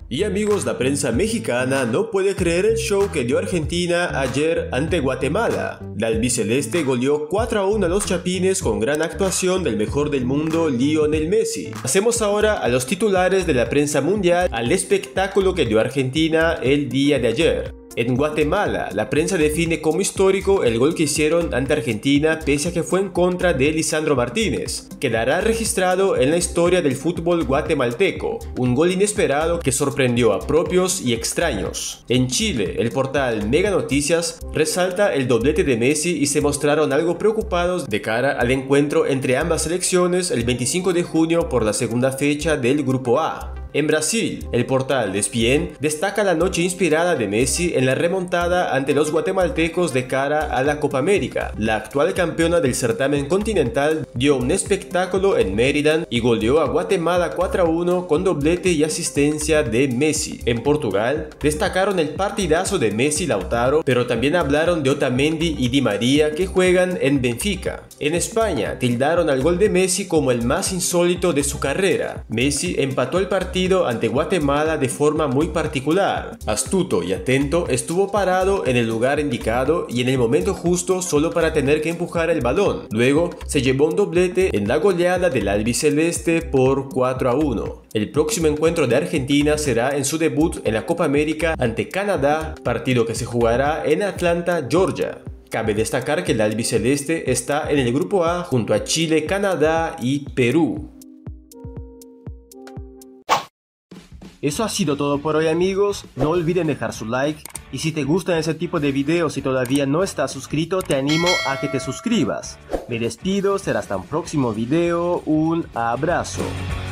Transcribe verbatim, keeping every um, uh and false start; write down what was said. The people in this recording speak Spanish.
Y amigos, la prensa mexicana no puede creer el show que dio Argentina ayer ante Guatemala. La albiceleste goleó cuatro a uno a los chapines con gran actuación del mejor del mundo, Lionel Messi. Pasemos ahora a los titulares de la prensa mundial, al espectáculo que dio Argentina el día de ayer. En Guatemala, la prensa define como histórico el gol que hicieron ante Argentina pese a que fue en contra de Lisandro Martínez. Quedará registrado en la historia del fútbol guatemalteco, un gol inesperado que sorprendió a propios y extraños. En Chile, el portal Mega Noticias resalta el doblete de Messi y se mostraron algo preocupados de cara al encuentro entre ambas selecciones el veinticinco de junio por la segunda fecha del Grupo A. En Brasil, el portal E S P N destaca la noche inspirada de Messi en la remontada ante los guatemaltecos de cara a la Copa América. La actual campeona del certamen continental dio un espectáculo en Mérida y goleó a Guatemala cuatro a uno con doblete y asistencia de Messi. En Portugal, destacaron el partidazo de Messi y Lautaro, pero también hablaron de Otamendi y Di María que juegan en Benfica. En España, tildaron al gol de Messi como el más insólito de su carrera. Messi empató el partido ante Guatemala de forma muy particular. Astuto y atento, estuvo parado en el lugar indicado y en el momento justo solo para tener que empujar el balón. Luego se llevó un doblete en la goleada del albiceleste por cuatro a uno. El próximo encuentro de Argentina será en su debut en la Copa América ante Canadá, partido que se jugará en Atlanta, Georgia. Cabe destacar que el albiceleste está en el Grupo A junto a Chile, Canadá y Perú. Eso ha sido todo por hoy, amigos. No olviden dejar su like y si te gustan ese tipo de videos y todavía no estás suscrito, te animo a que te suscribas. Me despido, será hasta un próximo video. Un abrazo.